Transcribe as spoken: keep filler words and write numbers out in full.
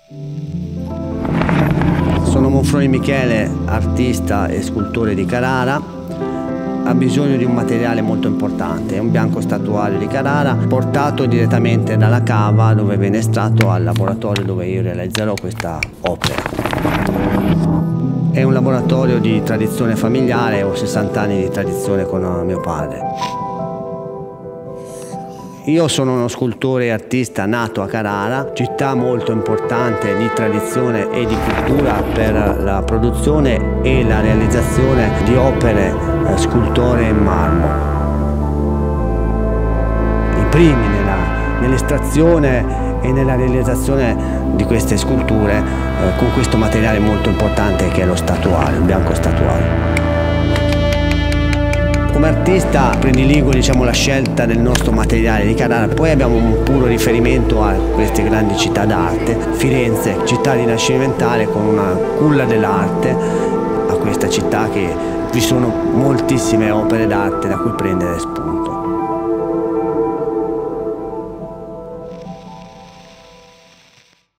Sono Monfroni Michele, artista e scultore di Carrara. Ha bisogno di un materiale molto importante, è un bianco statuario di Carrara portato direttamente dalla cava dove viene estratto al laboratorio dove io realizzerò questa opera. È un laboratorio di tradizione familiare, ho sessanta anni di tradizione con mio padre. Io sono uno scultore e artista nato a Carrara, città molto importante di tradizione e di cultura per la produzione e la realizzazione di opere eh, scultoree in marmo. I primi nell'estrazione e nella realizzazione di queste sculture eh, con questo materiale molto importante che è lo statuario, il bianco statuario. Come artista prediligo diciamo, la scelta del nostro materiale di Carrara, poi abbiamo un puro riferimento a queste grandi città d'arte, Firenze, città rinascimentale con una culla dell'arte, a questa città che vi sono moltissime opere d'arte da cui prendere spunto.